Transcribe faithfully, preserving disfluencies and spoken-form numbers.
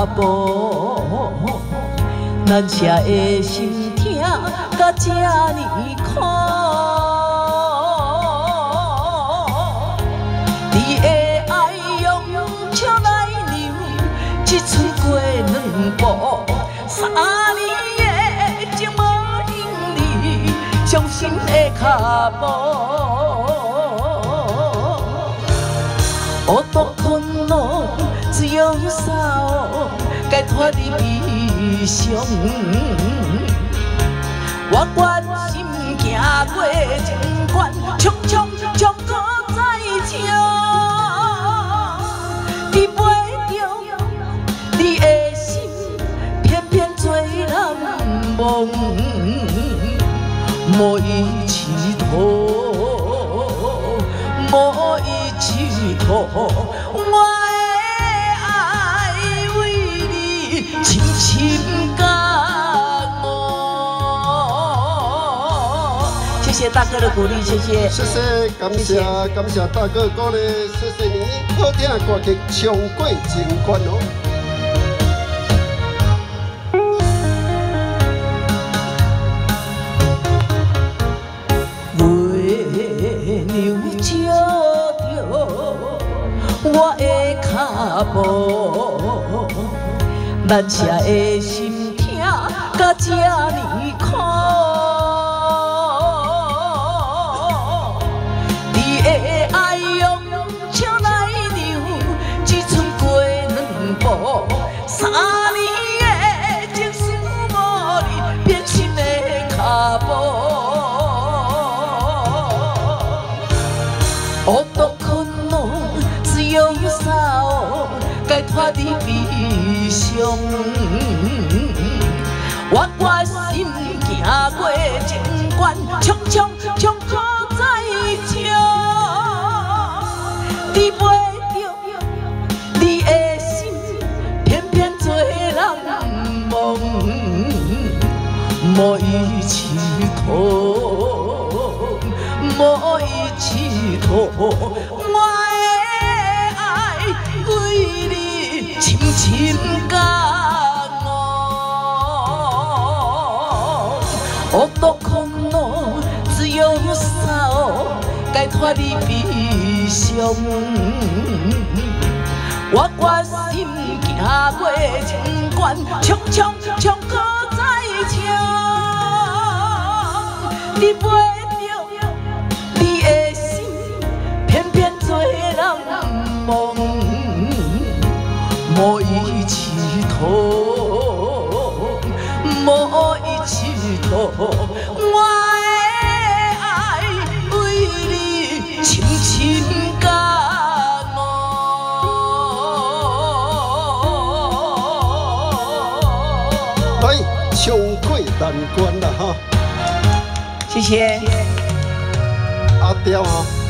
步，咱车的心痛甲这呢苦。你的爱用笑来留，一寸过两步，三年的情无因你伤心的脚步。 孤独困难，只有扫，解脱你悲伤。我决心行过情关，冲冲冲搁再唱。你袂着你的心，偏偏做人梦，无伊起头，无伊。 我的爱为你深深感恩。谢谢大哥的鼓励，谢谢。 谢谢，感谢感谢大哥鼓励，谢谢你好听的歌曲《冲过情关》哦。 我的脚步，咱车的心痛，甲这呢苦。你的爱用笑来留，一寸过两步，三年的情丝无你变心的脚步。孤独困难。 有扫，解脱你悲伤。我决心行过情关，冲冲冲搁再唱。你袂着你的心，偏偏做人梦，无伊起头，无伊起头。我。 为你深深感恩，孤独困难只有扫，解脱你悲伤。我决心行过情关，冲冲冲搁再唱。你袂着你的心，偏偏做人梦。 无伊起头，无伊起头，我的爱为你深深感恩。 来，冲过难关啦哈！ 谢谢。 阿刁哈。